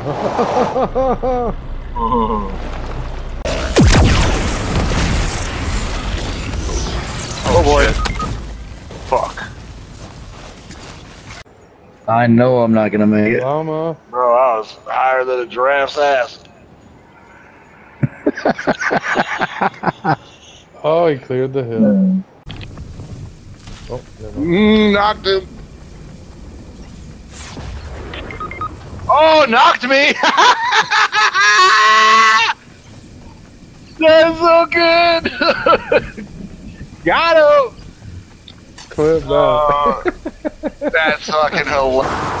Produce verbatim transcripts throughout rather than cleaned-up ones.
Oh boy. Shit. Fuck. I know I'm not gonna make it. Llama. Bro, I was higher than a giraffe's ass. Oh, he cleared the hill. Oh, never mind. Mm, knocked him. Oh, knocked me! That's so good! Got him! Clip that. Oh, that's fucking hilarious.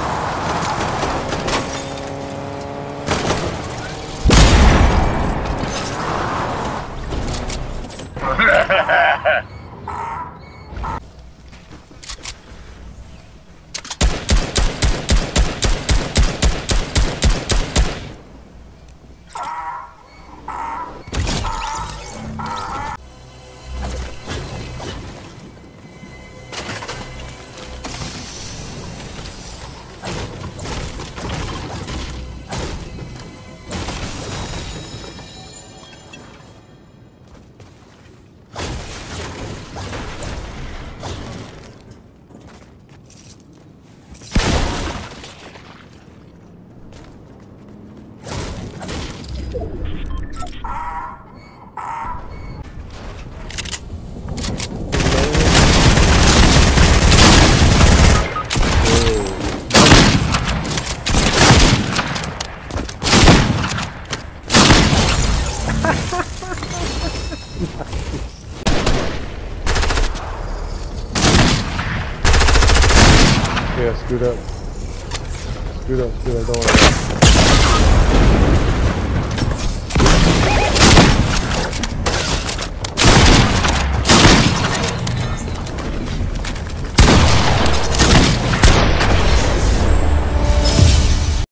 Yeah, scoot up. Scoot up, scoot up, don't worry.